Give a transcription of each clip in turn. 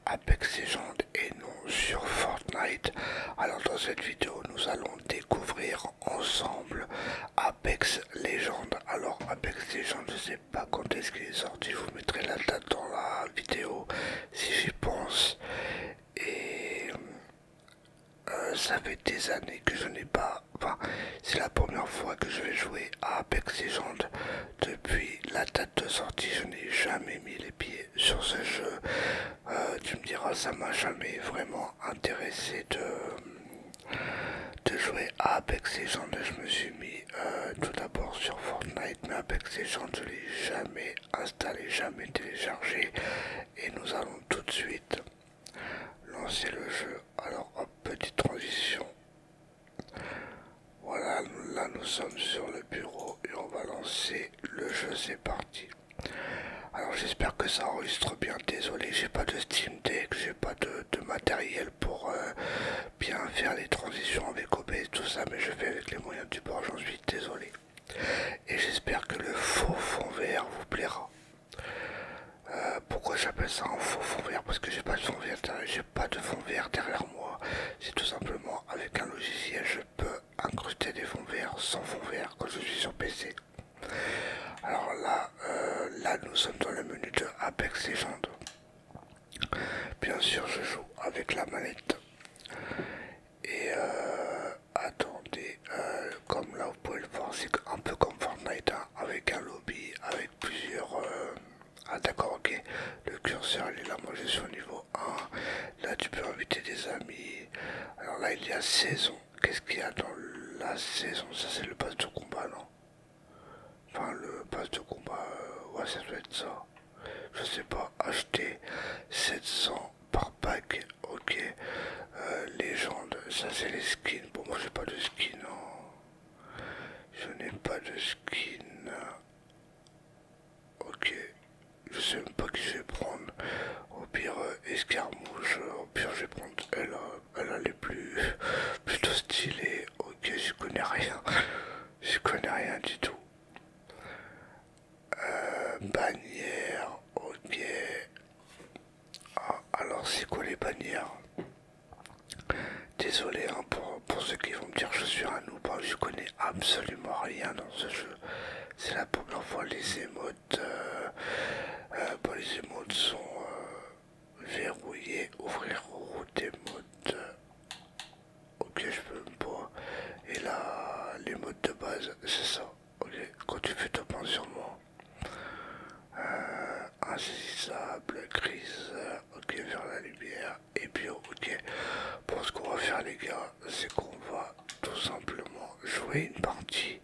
Apex Legends et non sur Fortnite. Alors dans cette vidéo nous allons découvrir ensemble Apex Legends. Alors Apex Legends, je sais pas quand est-ce qu'il est sorti, je vous mettrai la date dans la vidéo si j'y pense. Et ça fait des années que je n'ai pas, enfin c'est la première fois que je vais jouer à Apex Legends. Depuis la date de sortie, je n'ai jamais mis les pieds sur ce jeu. Tu me diras, ça m'a jamais vraiment intéressé de jouer à Apex Legends. Je me suis mis tout d'abord sur Fortnite, mais Apex Legends je l'ai jamais installé, jamais téléchargé. Et nous allons tout de suite lancer le jeu. Alors hop, petite transition. Voilà, là nous sommes sur le bureau et on va lancer le jeu, c'est parti. Alors j'espère que ça enregistre bien, désolé, j'ai pas de Steam Deck, j'ai pas de matériel pour bien faire les transitions avec OBS, tout ça, mais je fais avec les moyens du bord, j'en suis désolé. Et j'espère que le faux fond vert vous plaira. Pourquoi j'appelle ça un faux fond vert? Parce que j'ai pas de fond vert, j'ai pas de fond vert derrière moi. C'est tout simplement avec un logiciel, je peux incruster des fonds verts sans fond vert quand je suis sur PC. Alors là nous sommes dans le menu de Apex Legends. Bien sûr je joue avec la manette. Et attendez, comme là vous pouvez le voir, c'est un peu comme Fortnite, hein, avec un lobby, avec plusieurs... Ah d'accord, ok, le curseur il est là, moi je suis au niveau 1. Là tu peux inviter des amis. Alors là il y a saison. Qu'est-ce qu'il y a dans la saison? Ça c'est le pass de combat, non? Enfin le pass de combat, ouais ça doit être ça. Je sais pas, acheter 700 par pack, ok. Légende, ça c'est les skins. Bon moi j'ai pas de skin, hein. Je n'ai pas de skin. Ok, je sais même pas qui je vais prendre. Au pire escarmouche, au pire je vais prendre elle a les plus plutôt stylées. Ok, je connais rien. Je connais rien du tout. Bannière, ok. Ah, alors c'est quoi les bannières? Désolé hein, pour ceux qui vont me dire que je suis un noob, hein, je connais absolument rien dans ce jeu. C'est la première fois les émotes. Bon, les émotes sont verrouillées. Ouvrir route émote. Ok, je peux même pas. Et là, les modes de base, c'est ça. Ok, quand tu fais top environnement. Insaisissable, grise, ok, vers la lumière, et bio, ok. Bon, ce qu'on va faire les gars, c'est qu'on va tout simplement jouer une partie.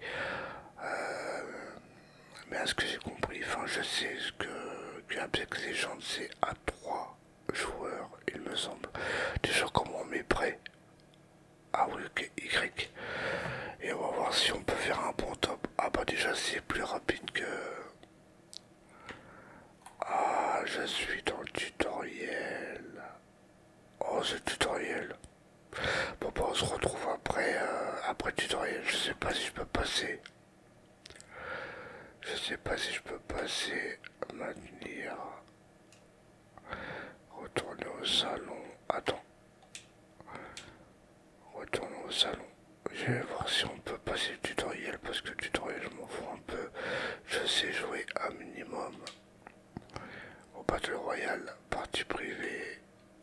Mais à ce que j'ai compris, enfin je sais ce que Apex Legends c'est à 3 joueurs, il me semble. Déjà comment on met prêt? Ah oui, ok, Y. Et on va voir si on peut faire un bon top. Ah bah déjà c'est plus rapide que... Ah, je suis dans le tutoriel. Oh, ce tutoriel. Bon, bah, on se retrouve après le tutoriel. Je sais pas si je peux passer. Je sais pas si je peux passer. Maintenir. Retourner au salon. Attends. Retourner au salon. Je vais voir si on peut passer le tutoriel parce que le tutoriel je m'en fous un peu. Je sais jouer un minimum. Au Battle Royale, partie privée.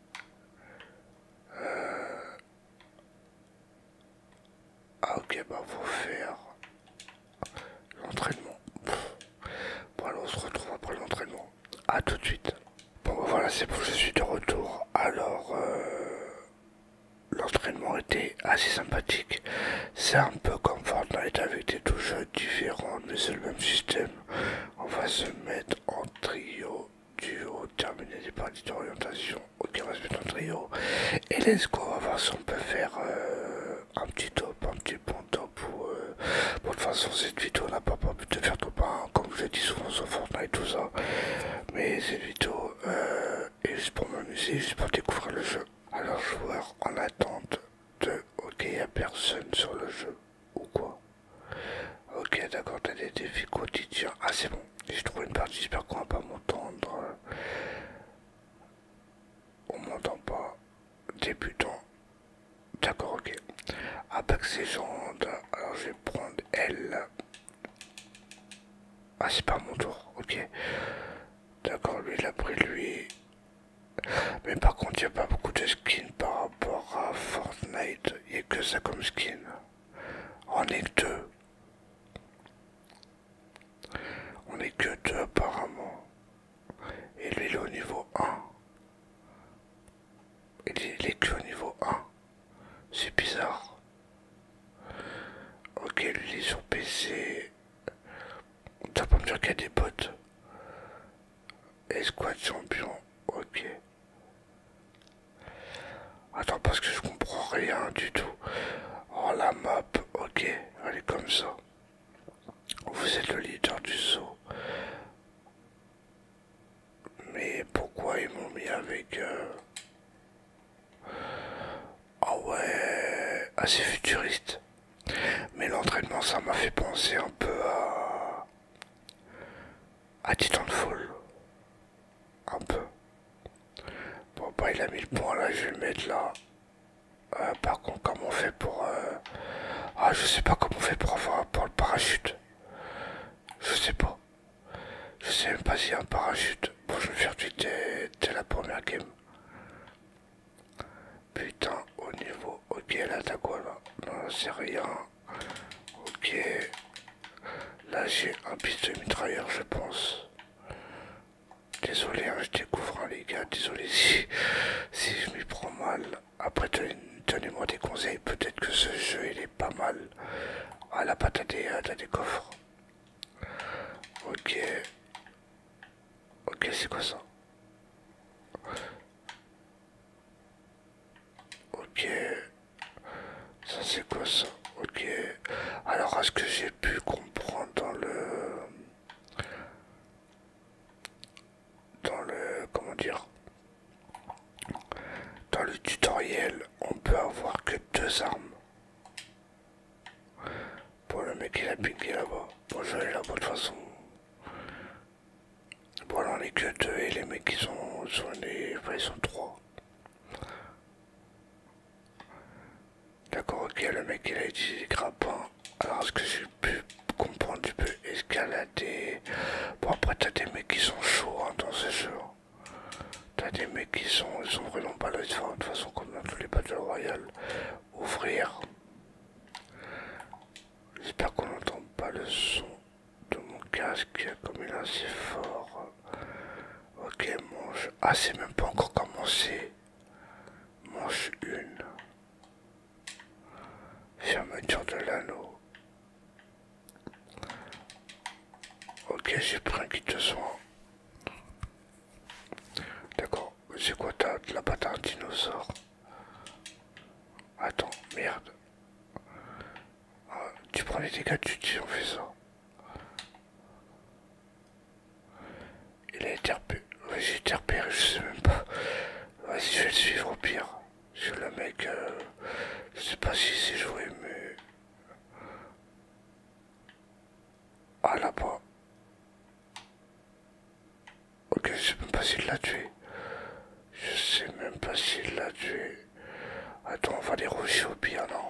Ah ok, bah faut faire l'entraînement. Bon alors on se retrouve après l'entraînement. À tout de suite. Bon bah voilà, c'est bon, je suis de retour. Alors l'entraînement était assez sympathique. C'est un peu comme Fortnite avec des touches différentes, mais c'est le même système. On va se mettre en trio, duo, terminer les parties d'orientation. Ok, on va se mettre en trio. Et let's go, on va voir si on peut faire un petit top, un petit bon top. Bon, de toute façon, cette vidéo n'a pas pour but de faire top 1, comme je dis souvent sur Fortnite, tout ça. Mais cette vidéo est juste pour m'amuser, juste pour découvrir le jeu. Alors, joueur en attente de ok, y a personne sur le jeu. Ou quoi? Ok, d'accord, t'as des défis quotidiens. Ah, c'est bon, j'ai trouvé une partie, j'espère qu'on va pas m'entendre. On Apex Legends. Alors je vais prendre L. Ah, c'est pas mon tour, ok. D'accord, lui il a pris lui. Mais par contre, il n'y a pas beaucoup de skins par rapport à Fortnite. Il n'y a que ça comme skin. On est que deux. On est que deux apparemment. Et lui il est au niveau 1. Il est que au niveau 1. C'est bizarre. Ok, lui il est sur PC. Tu vas pas me dire qu'il y a des bots. Escouade champion. Ok. Attends, parce que je comprends rien du tout. Oh, la map. Ok, elle est comme ça. Vous êtes le leader du saut. Mais pourquoi ils m'ont mis avec... Ah ouais, assez futuriste. Mais l'entraînement, ça m'a fait penser un peu à Titanfall. Un peu. Bon, bah, il a mis le point là, je vais le mettre là. Par contre, comment on fait pour... Ah, je sais pas comment on fait pour avoir pour le parachute. Je sais pas. Je sais même pas s'il y a un parachute. Bon, je vais faire du dès la première game. Putain, au niveau... Ok, là, t'as quoi là? Non, c'est rien. Ok. Là, j'ai un pistolet mitrailleur, je pense. Désolé, hein, je découvre, hein, les gars. Désolé si je m'y prends mal. Après, donnez-moi des conseils. Peut-être que ce jeu, il est pas mal. Ah, là-bas, t'as des coffres. Ok. Ok, c'est quoi ça? Ok. Ça, c'est quoi ça? Ok. Alors, à ce que j'ai pu comprendre comment dire, dans le tutoriel, on peut avoir que deux armes. Bon, le mec il a pingué là-bas. Bon, je vais là-bas de toute façon. Bon, là on est que deux et les mecs ils sont trois. D'accord, ok, le mec il a utilisé grappin. Alors, ce que j'ai pu comprendre, tu peux escalader. Bon, après, t'as des mecs qui sont chauds hein, dans ce jeu. T'as des mecs ils sont vraiment pas là de toute façon, comme dans tous les Battle Royale. Ouvrir. J'espère qu'on n'entend pas le son de mon casque comme il est assez fort. Ok, manche. Ah, c'est même pas encore commencé. Manche 1. Fermeture de l'anneau. Ok, j'ai pris un kit de soin. D'accord, c'est quoi t'as là-bas t'as un dinosaure. Attends, merde. Ah, tu prends les dégâts du tir, on fait ça. Il a été repéré. Ouais, j'ai été repéré, je sais même pas. Vas-y, je vais le suivre au pire. Parce que le mec, je sais pas si c'est joué, mais... Ah, là-bas. Ok, je sais même pas s'il l'a tué. Je sais même pas s'il l'a tué. Attends, on va les rusher au pire, non?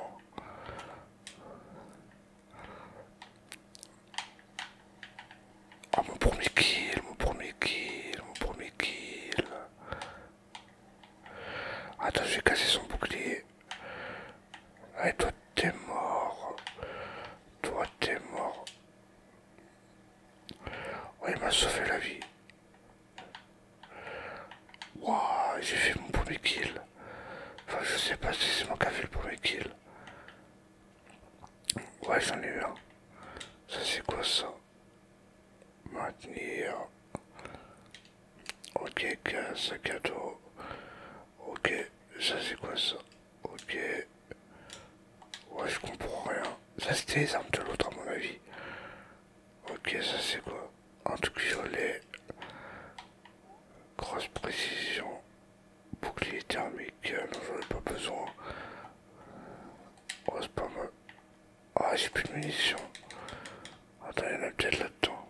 Ah, mon premier kill, mon premier kill, mon premier kill. Attends, je vais casser son bouclier. Allez, toi, t'es mort. Toi, t'es mort. Oh, il m'a sauvé la vie. Waouh, j'ai fait mon premier kill. Enfin, je sais pas si c'est moi qui a fait le premier kill. Ouais, j'en ai eu un. Ça, c'est quoi ça? Maintenir. Ok, sac à dos. Ok, ça, c'est quoi ça? Ok. Ouais, je comprends rien. Ça, c'était les armes de l'autre, à mon avis. Ok, ça, c'est quoi? Un truc violet. Grosse précision. Bouclier thermique. Non, j'en ai pas besoin. Oh, c'est pas mal. Ah, j'ai plus de munitions. Attends, il y en a peut-être là-dedans.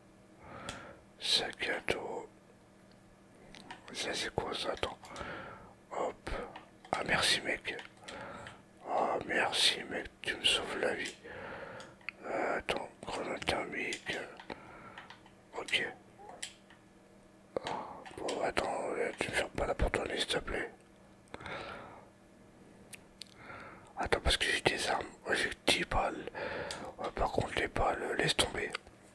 Sac à dos. Ça, c'est quoi ça? Attends. Hop. Ah, merci, mec. Ah, merci mec, tu me sauves la vie. Attends, chrono thermique. Ok. Bon, attends, tu me fermes pas la porte au nez, s'il te plaît. Attends, parce que j'ai des armes. Moi, j'ai 10 balles. Ouais, par contre, les balles, laisse tomber.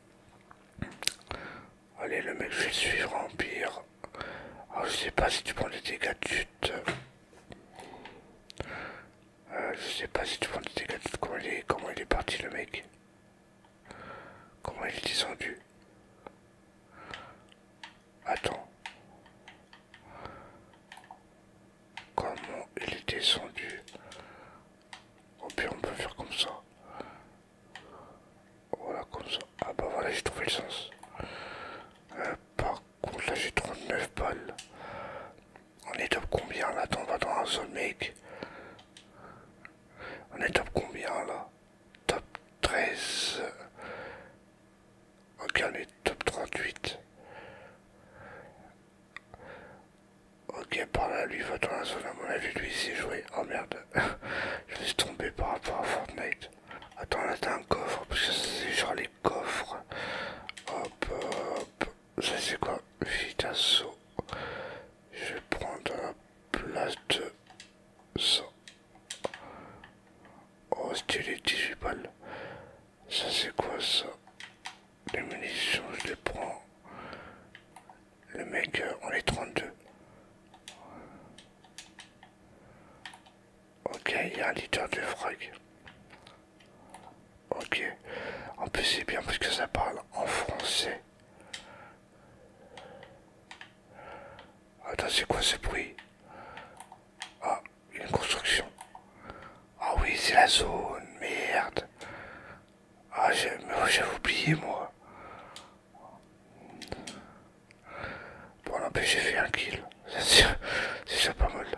Allez, le mec, je vais le suivre en pire. Alors, je sais pas si tu prends des dégâts de chute. Je sais pas si tu prends des dégâts de chute. Comment il est parti, le mec? Comment il est descendu? Attends. Comment il est descendu? Au pire, on peut faire comme ça. Voilà, comme ça. Ah bah voilà, j'ai trouvé le sens. Par contre, là, j'ai 39 balles. On est top combien là? Attends, on va dans un zone, mec. On est top combien là? Top 13. Ok, on est top 38. Ok, par là, lui va dans la zone, à mon avis, lui, il sait jouer. Oh merde. Je laisse tomber par rapport à Fortnite. Attends, là, t'as un coffre, parce que c'est genre les coffres. Hop, hop. Ça, c'est quoi? Vite assaut. Je vais prendre la place de ça. Oh, stylé, 18 balles. Ça, c'est quoi ça? Les munitions, je les prends. Le mec, on est 32. Ok, il y a un leader de frag. Ok. En plus, c'est bien parce que ça parle en français. Attends, c'est quoi ce bruit? Ah, une construction. Ah oui, c'est la zone. Merde. Ah, j'avais oublié, moi. Bon, n'empêche, j'ai fait un kill. C'est déjà pas mal.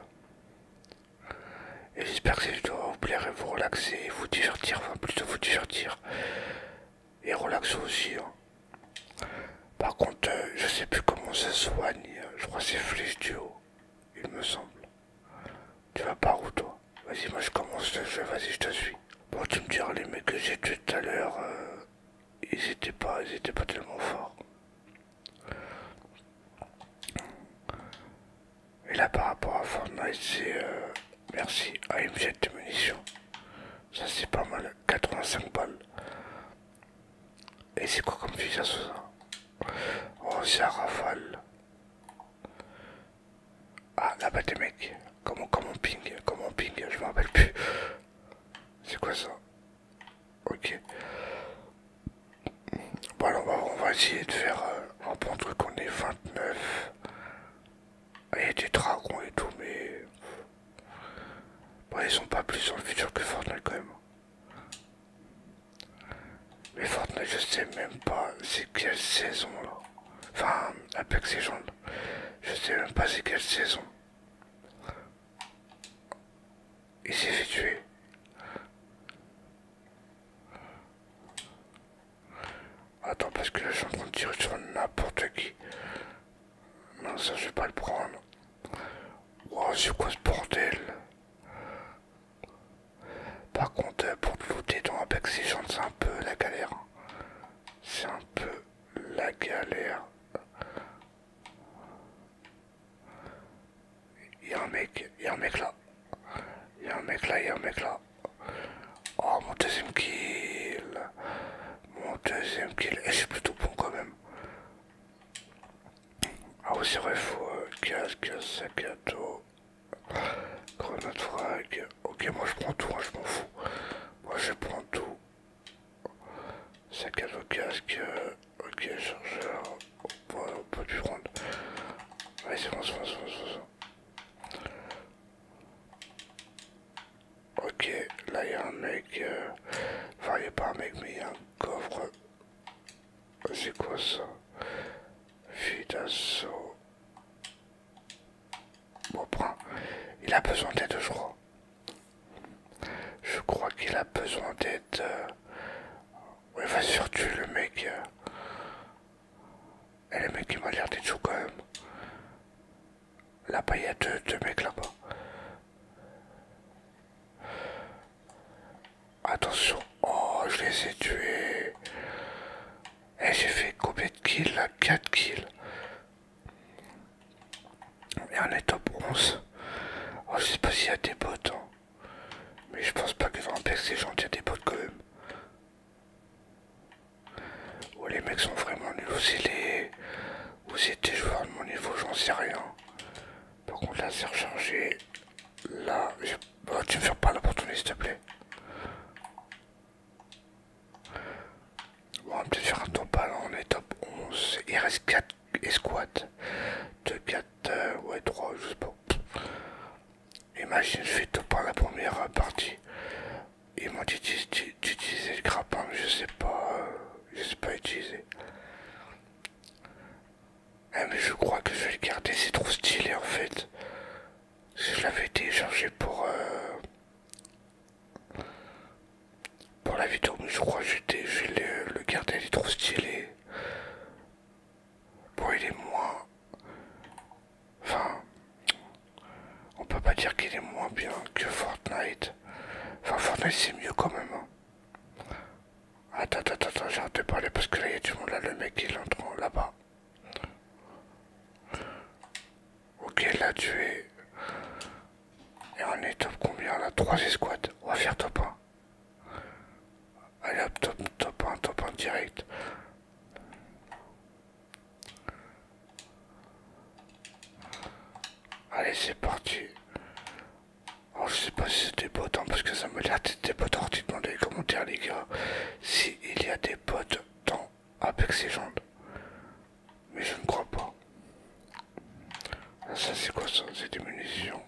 Et j'espère que cette vidéo va vous plaire et vous relaxer et vous divertir. Enfin, plutôt vous divertir. Et relaxer aussi. Hein. Par contre, je sais plus comment ça soigne. Je crois que c'est flèche du haut. Il me semble. Tu vas par où, toi? Vas-y, moi je commence le jeu. Vas-y, je te suis. Bon, tu me diras, les mecs que j'ai tués tout à l'heure, ils étaient pas tellement forts. Et là, par rapport à Fortnite, c'est merci. Ah, il me jette des munitions. Ça, c'est pas mal. 85 balles. Et c'est quoi comme fusil à ça? Oh, c'est un rafale. Ah, là-bas, des mecs. Comment ping, je me rappelle plus. C'est quoi ça? Ok. Bon, alors, on va essayer de faire un bon truc. On est 29. Ah, il y a des dragons et tout, mais bon, ils sont pas plus dans le futur que Fortnite quand même. Mais Fortnite, je sais même pas c'est quelle saison là. Enfin, Apex Legends. Je sais même pas c'est quelle saison. Il s'est fait tuer. Attends, parce que là, je suis en train de tirer sur n'importe qui. Non, ça, je vais pas le prendre. Wow, c'est quoi ce bordel? Par contre, pour te looter dans Apex Legends, c'est un peu la galère. C'est un peu la galère. Il y a un mec là. Il y a un mec là, il y a un mec là. Oh, mon deuxième kill. Mon deuxième kill. Et je suis plutôt bon quand même. Ah oui, c'est vrai, faut casque, sac à dos, grenade frag. Ok, moi je prends tout, hein, je m'en fous. Moi je prends tout. Sac à dos, casque, ok, chargeur. On peut plus prendre. Allez, c'est bon, c'est bon, c'est bon, c'est bon. Ok, là il y a un mec. Enfin, il n'y a pas un mec, mais il y a un coffre. C'est quoi ça? Fuite d'assaut. Bon, prends. Il a besoin d'aide, je crois. Je crois qu'il a besoin d'aide. Ouais, vas-y, faire tuer le mec. Et le mec, il m'a l'air d'être chaud quand même. Là-bas, il y a deux mecs là-bas. s'il y a des bots, hein. Mais je pense pas que dans Apex Legends il y a des bots quand même. Ou les mecs sont vraiment nuls, ou c'est des joueurs de mon niveau, j'en sais rien. Par contre là c'est rechargé. Là, oh, tu me fais pas la porte s'il te plaît. Bon, on va peut-être faire un top là, on est top 11. Il reste 4 escouades. 2, 4, ouais 3, je sais pas. Imagine, je fais top 1 la première partie. Ils m'ont dit d'utiliser le grappin, mais je sais pas utiliser. Ah, mais je crois que je vais le garder, c'est trop stylé en fait. Parce que je l'avais téléchargé pour la vidéo, mais je crois que je vais le garder, il est trop stylé. Bon, il est moins... Enfin, on peut pas dire qu'il est moins bien que Fortnite. Enfin, Fortnite c'est mieux quand même. Hein. Attends, j'arrête de parler parce que là il y a du monde là, le mec il entre là-bas. Ok, là tu es... Et on est top combien là? 3 escouades, on va faire top 1. Allez hop, top 1 direct. Allez, c'est parti. Alors, je sais pas si c'est des bots, hein, parce que ça me l'air d'être des bots. Alors, dites-moi dans les commentaires, les gars, s'il y a des bots dans Apex Legends. Mais je ne crois pas. Ça, c'est quoi ça? C'est des munitions.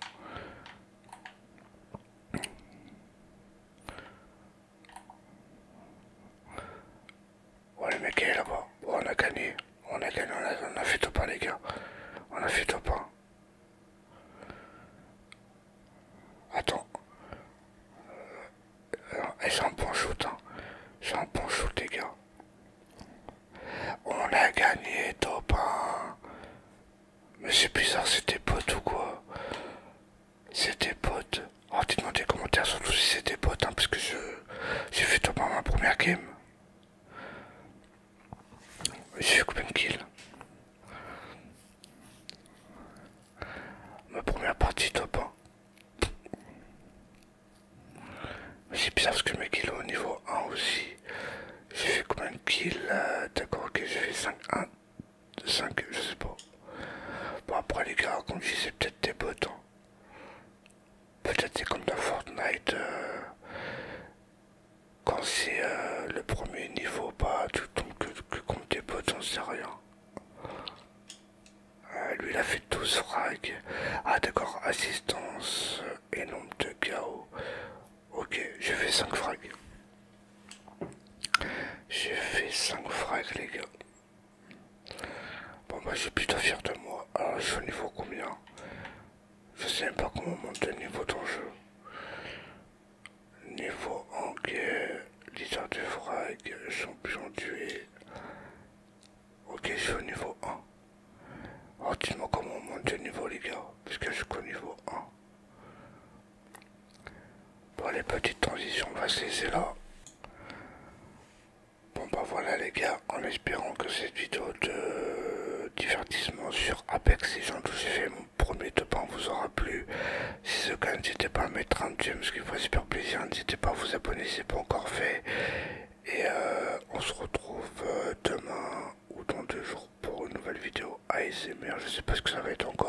Ouais, le mec est là-bas. Oh, on a gagné. On a fait top 1, les gars. On a fait top 1. Attends. J'ai un point shoot, hein. J'ai un point shoot, les gars. On a gagné top 1. Mais c'est bizarre, c'était potes ou quoi? C'était potes. Oh, dites-moi des commentaires surtout si c'était potes, hein, parce que j'ai fait top 1 ma première game. J'ai fait combien de kills? Ma première partie top 1. Mais c'est bizarre parce que mes kills au niveau 1 aussi. J'ai fait combien de kills? D'accord, ok, j'ai fait 5, 1, 5, je sais pas. Bon après les gars, comme je dis, c'est peut-être des bots. Hein. Peut-être c'est comme dans Fortnite. Quand c'est le premier niveau, bah tu tombes que contre des bots, j'en sais rien. Lui il a fait 12 frags. Ah d'accord, assistance et nombre de KO. Ok, j'ai fait 5 frags. J'ai fait 5 frags les gars. Bon bah je suis plutôt fier de moi. Alors je suis au niveau combien? Je sais même pas comment on monte le niveau dans le jeu. Niveau anglais, leader de frag, champion tué. Ok, je suis au niveau 1. Alors dites-moi comment on monte le niveau les gars, parce que je suis qu'au niveau 1. Bon les petites transitions, on va se laisser là. Bon bah voilà les gars, en espérant que cette vidéo de divertissement sur Apex Legends où j'ai fait mon premier top 1 vous aura plu. Si c'est le cas, n'hésitez pas à mettre un j'aime parce qu'il me ferait super plaisir, n'hésitez pas à vous abonner si ce n'est pas encore fait. Et on se retrouve demain ou dans 2 jours pour une nouvelle vidéo ASMR, je sais pas ce que ça va être encore.